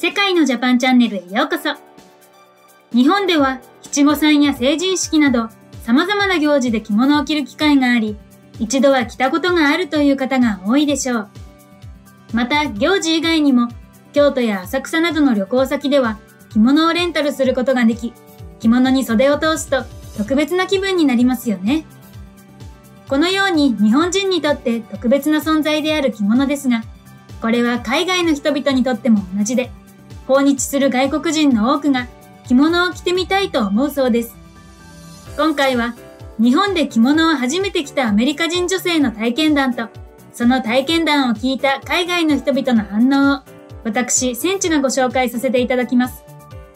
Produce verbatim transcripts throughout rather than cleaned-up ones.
世界のジャパンチャンネルへようこそ。日本では七五三や成人式など様々な行事で着物を着る機会があり、一度は着たことがあるという方が多いでしょう。また行事以外にも京都や浅草などの旅行先では着物をレンタルすることができ、着物に袖を通すと特別な気分になりますよね。このように日本人にとって特別な存在である着物ですが、これは海外の人々にとっても同じで、訪日する外国人の多くが着物を着てみたいと思うそうです。今回は日本で着物を初めて着たアメリカ人女性の体験談と、その体験談を聞いた海外の人々の反応を私、センチがご紹介させていただきます。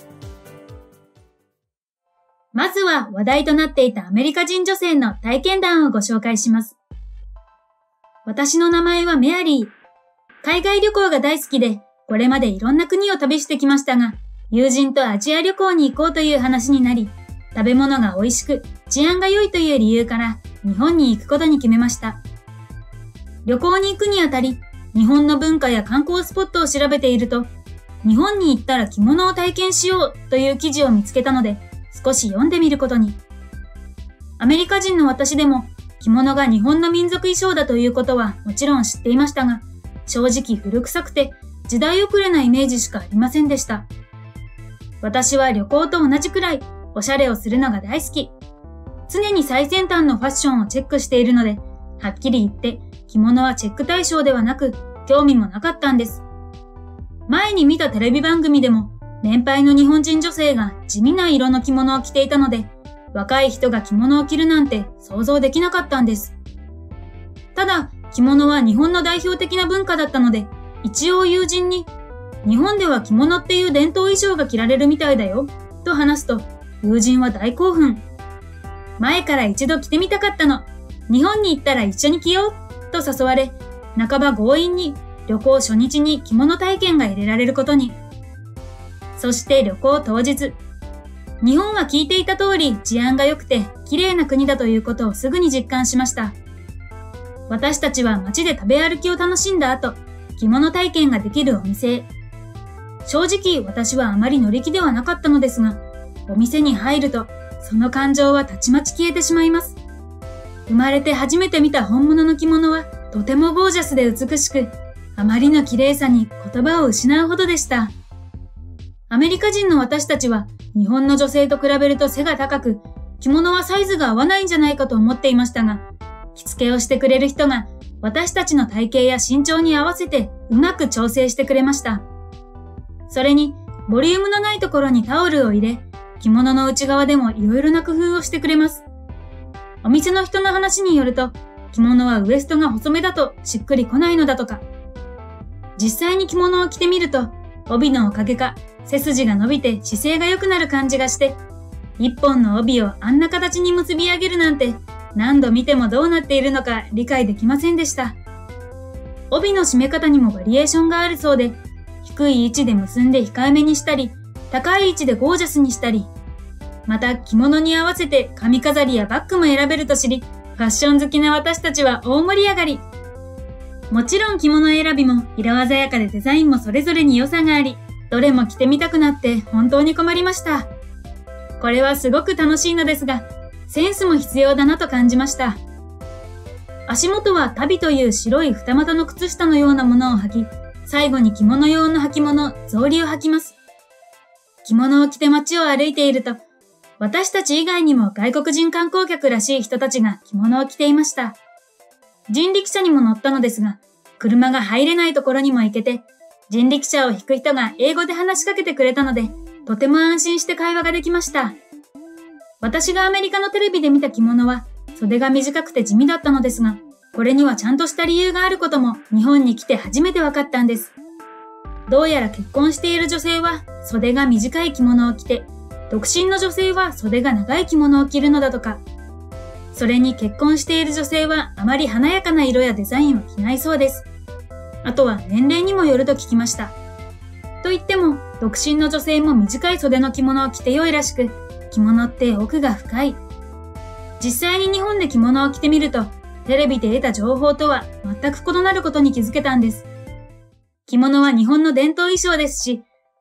まずは話題となっていたアメリカ人女性の体験談をご紹介します。私の名前はメアリー。海外旅行が大好きで、これまでいろんな国を旅してきましたが、友人とアジア旅行に行こうという話になり、食べ物が美味しく、治安が良いという理由から日本に行くことに決めました。旅行に行くにあたり、日本の文化や観光スポットを調べていると、日本に行ったら着物を体験しようという記事を見つけたので、少し読んでみることに。アメリカ人の私でも、着物が日本の民族衣装だということはもちろん知っていましたが、正直古臭くて時代遅れなイメージしかありませんでした。私は旅行と同じくらいおしゃれをするのが大好き。常に最先端のファッションをチェックしているので、はっきり言って着物はチェック対象ではなく、興味もなかったんです。前に見たテレビ番組でも、年配の日本人女性が地味な色の着物を着ていたので、若い人が着物を着るなんて想像できなかったんです。ただ、着物は日本の代表的な文化だったので、一応友人に、日本では着物っていう伝統衣装が着られるみたいだよ、と話すと、友人は大興奮。前から一度着てみたかったの。日本に行ったら一緒に着よう、と誘われ、半ば強引に旅行初日に着物体験が入れられることに。そして旅行当日。日本は聞いていた通り治安が良くて綺麗な国だということをすぐに実感しました。私たちは街で食べ歩きを楽しんだ後、着物体験ができるお店へ。正直私はあまり乗り気ではなかったのですが、お店に入るとその感情はたちまち消えてしまいます。生まれて初めて見た本物の着物はとてもゴージャスで美しく、あまりの綺麗さに言葉を失うほどでした。アメリカ人の私たちは日本の女性と比べると背が高く、着物はサイズが合わないんじゃないかと思っていましたが、着付けをしてくれる人が私たちの体型や身長に合わせてうまく調整してくれました。それに、ボリュームのないところにタオルを入れ、着物の内側でもいろいろな工夫をしてくれます。お店の人の話によると、着物はウエストが細めだとしっくりこないのだとか。実際に着物を着てみると、帯のおかげか、背筋が伸びて姿勢が良くなる感じがして、一本の帯をあんな形に結び上げるなんて、何度見てもどうなっているのか理解できませんでした。帯の締め方にもバリエーションがあるそうで、低い位置で結んで控えめにしたり、高い位置でゴージャスにしたり、また着物に合わせて髪飾りやバッグも選べると知り、ファッション好きな私たちは大盛り上がり。もちろん着物選びも色鮮やかでデザインもそれぞれに良さがあり、どれも着てみたくなって本当に困りました。これはすごく楽しいのですが、センスも必要だなと感じました。足元は足袋という白い二股の靴下のようなものを履き、最後に着物用の履物、草履を履きます。着物を着て街を歩いていると、私たち以外にも外国人観光客らしい人たちが着物を着ていました。人力車にも乗ったのですが、車が入れないところにも行けて、人力車を引く人が英語で話しかけてくれたので、とても安心して会話ができました。私がアメリカのテレビで見た着物は、袖が短くて地味だったのですが、これにはちゃんとした理由があることも日本に来て初めて分かったんです。どうやら結婚している女性は袖が短い着物を着て、独身の女性は袖が長い着物を着るのだとか。それに結婚している女性はあまり華やかな色やデザインは着ないそうです。あとは年齢にもよると聞きました。と言っても、独身の女性も短い袖の着物を着て良いらしく、着物って奥が深い。実際に日本で着物を着てみると、テレビで得た情報とは全く異なることに気づけたんです。着物は日本の伝統衣装ですし、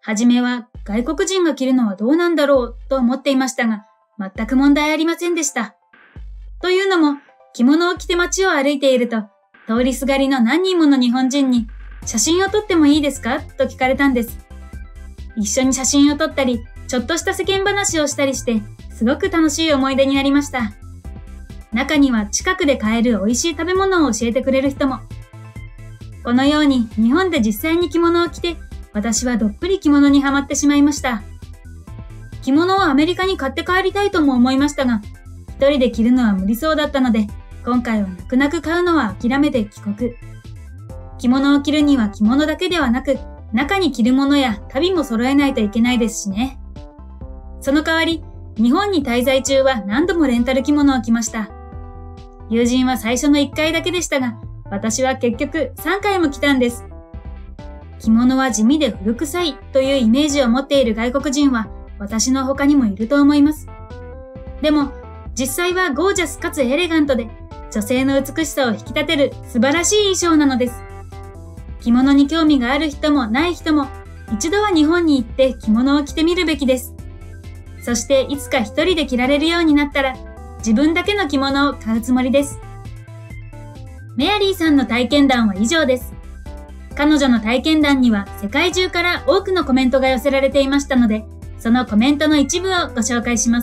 はじめは外国人が着るのはどうなんだろうと思っていましたが、全く問題ありませんでした。というのも、着物を着て街を歩いていると、通りすがりの何人もの日本人に、写真を撮ってもいいですかと聞かれたんです。一緒に写真を撮ったり、ちょっとした世間話をしたりして、すごく楽しい思い出になりました。中には近くで買える美味しい食べ物を教えてくれる人も。このように日本で実際に着物を着て、私はどっぷり着物にはまってしまいました。着物をアメリカに買って帰りたいとも思いましたが、一人で着るのは無理そうだったので、今回は泣く泣く買うのは諦めて帰国。着物を着るには着物だけではなく、中に着るものや旅も揃えないといけないですしね。その代わり、日本に滞在中は何度もレンタル着物を着ました。友人は最初のいっかいだけでしたが、私は結局さんかいも着たんです。着物は地味で古臭いというイメージを持っている外国人は私の他にもいると思います。でも、実際はゴージャスかつエレガントで女性の美しさを引き立てる素晴らしい衣装なのです。着物に興味がある人もない人も一度は日本に行って着物を着てみるべきです。そしていつか一人で着られるようになったら自分だけの着物を買うつもりです。メアリーさんの体験談は以上です。彼女の体験談には世界中から多くのコメントが寄せられていましたので、そのコメントの一部をご紹介します。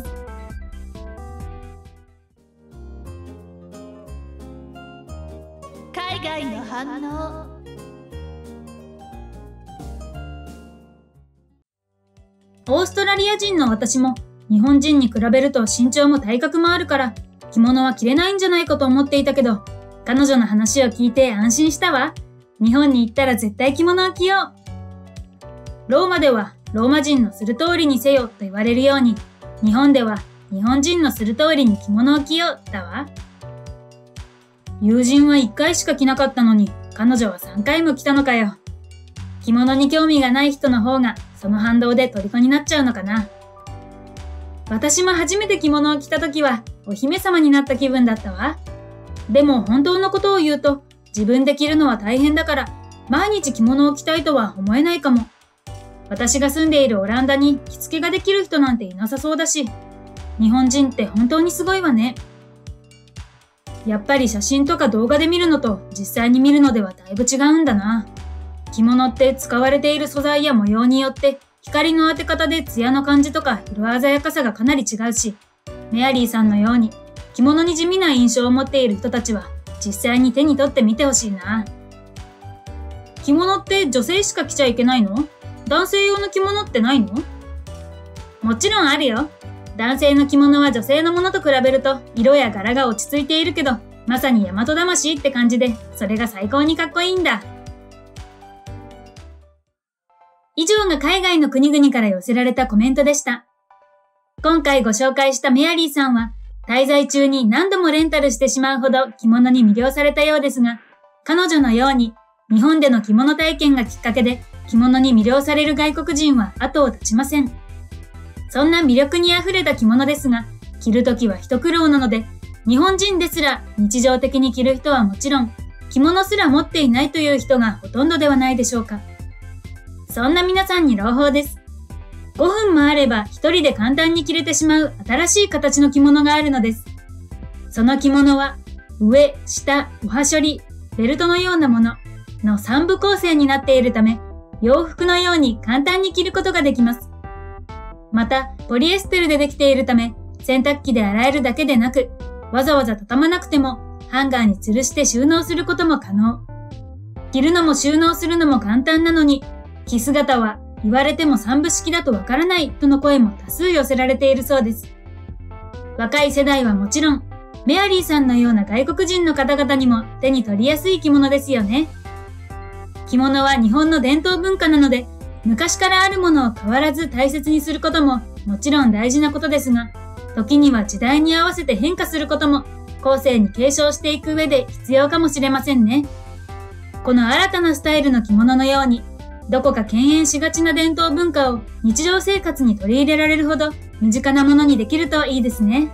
海外の反応。 オーストラリア人の私も日本人に比べると身長も体格もあるから着物は着れないんじゃないかと思っていたけど、彼女の話を聞いて安心したわ。日本に行ったら絶対着物を着よう。ローマではローマ人のする通りにせよと言われるように、日本では日本人のする通りに着物を着ようだわ。友人はいっかいしか着なかったのに、彼女はさんかいも着たのかよ。着物に興味がない人の方がその反動で虜になっちゃうのかな。私も初めて着物を着た時はお姫様になった気分だったわ。でも本当のことを言うと、自分で着るのは大変だから毎日着物を着たいとは思えないかも。私が住んでいるオランダに着付けができる人なんていなさそうだし、日本人って本当にすごいわね。やっぱり写真とか動画で見るのと実際に見るのではだいぶ違うんだな。着物って使われている素材や模様によって光の当て方で艶の感じとか色鮮やかさがかなり違うし、メアリーさんのように着物に地味な印象を持っている人たちは実際に手に取ってみてほしいな。着物って女性しか着ちゃいけないの？男性用の着物ってないの？もちろんあるよ。男性の着物は女性のものと比べると色や柄が落ち着いているけど、まさに大和魂って感じで、それが最高にかっこいいんだ。以上が海外の国々から寄せられたコメントでした。今回ご紹介したメアリーさんは、滞在中に何度もレンタルしてしまうほど着物に魅了されたようですが、彼女のように日本での着物体験がきっかけで着物に魅了される外国人は後を絶ちません。そんな魅力にあふれた着物ですが、着るときは一苦労なので、日本人ですら日常的に着る人はもちろん、着物すら持っていないという人がほとんどではないでしょうか。そんな皆さんに朗報です。ごふんもあれば一人で簡単に着れてしまう新しい形の着物があるのです。その着物は、上、下、おはしょり、ベルトのようなもののさんぶ構成になっているため、洋服のように簡単に着ることができます。また、ポリエステルでできているため、洗濯機で洗えるだけでなく、わざわざ畳まなくても、ハンガーに吊るして収納することも可能。着るのも収納するのも簡単なのに、着姿は言われても三部式だとわからないとの声も多数寄せられているそうです。若い世代はもちろん、メアリーさんのような外国人の方々にも手に取りやすい着物ですよね。着物は日本の伝統文化なので、昔からあるものを変わらず大切にすることももちろん大事なことですが、時には時代に合わせて変化することも後世に継承していく上で必要かもしれませんね。この新たなスタイルの着物のように、どこか敬遠しがちな伝統文化を日常生活に取り入れられるほど身近なものにできるといいですね。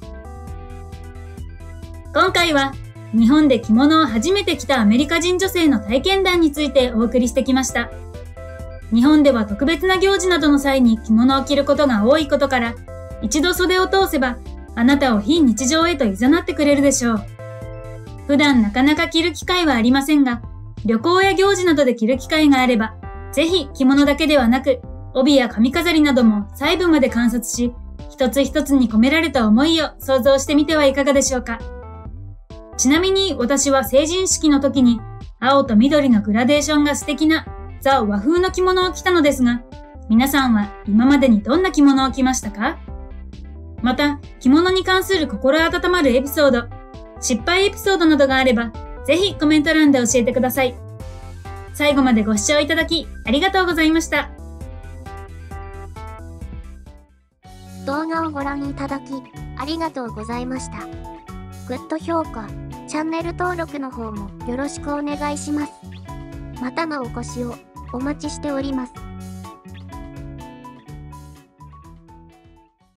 今回は日本で着物を初めて着たアメリカ人女性の体験談についてお送りしてきました。 日本では特別な行事などの際に着物を着ることが多いことから、一度袖を通せば、あなたを非日常へと誘ってくれるでしょう。普段なかなか着る機会はありませんが、旅行や行事などで着る機会があれば、ぜひ着物だけではなく、帯や髪飾りなども細部まで観察し、一つ一つに込められた思いを想像してみてはいかがでしょうか。ちなみに私は成人式の時に青と緑のグラデーションが素敵なザ・和風の着物を着たのですが、皆さんは今までにどんな着物を着ましたか？また、着物に関する心温まるエピソード、失敗エピソードなどがあれば、ぜひコメント欄で教えてください。最後までご視聴いただきありがとうございました。 動画をご覧いただきありがとうございました。グッド評価、チャンネル登録の方もよろしくお願いします。またのお越しをお待ちしております。